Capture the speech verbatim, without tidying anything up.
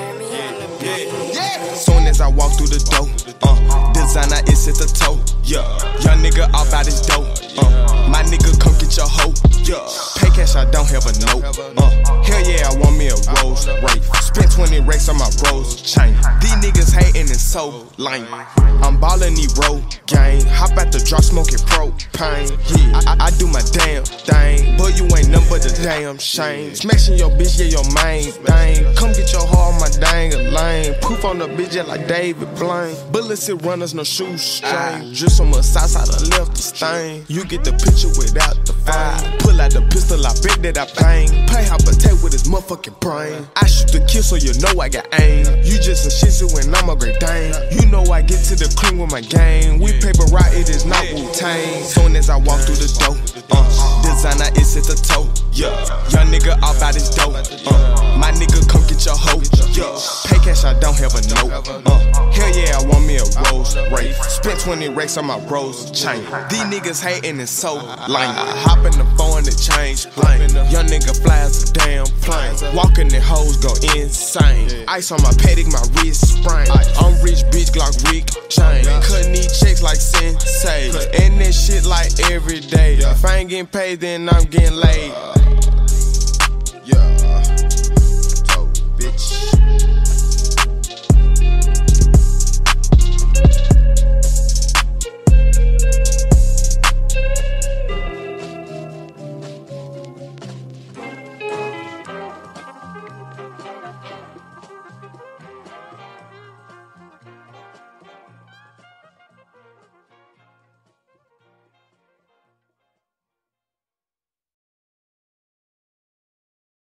Soon as I walk through the door, uh, designer is at the toe. Yeah, young nigga all about his dope. Uh, my nigga come get your hoe. Yeah, pay cash, I don't have a note. Uh, hell yeah, I want me a Rolls Wraith. Spent twenty racks on my Rolls chain. These niggas hating is so lame. I'm ballin' these Rogaine. Hop out the drop smokin' propane. Yeah, I, I, I do my damn thing. But you ain't nothing but a damn shame. Smashin' your bitch, yeah, your main thing. Come get your hoe on my ding-a-ling. Poof on the bitch, yeah, like David Blane. Bullets hit runners, no shoestring. Just so much sauce, I done left the stain. You get the picture without the fire. Pull out the pistol, I bet that I bang. Pay how protect with his motherfucking brain. I shoot the kill so you know I got aim. You just a shih tzu and I'm a great dane. You know I get to the clean with my game. We paper right, it is not Wu-Tang. Soon as I walk through the door, uh, designer is at the toe. Yeah, young nigga all about his dope. Uh, my nigga come get your hoe. Yeah, pay cash, I don't have a note. Uh, hell yeah, I want me a Rolls Wraith. Spent twenty racks on my Rolls chain. These niggas hating is so lame. I hop in the phone to change lane. Young nigga flies a damn plane. Walking the hoes go insane. Ice on my paddock, my wrist sprain. I'm rich, bitch, Glock Rick chain. Cutting these checks like sensei. And this shit like every day. If I ain't getting paid, then I'm getting laid.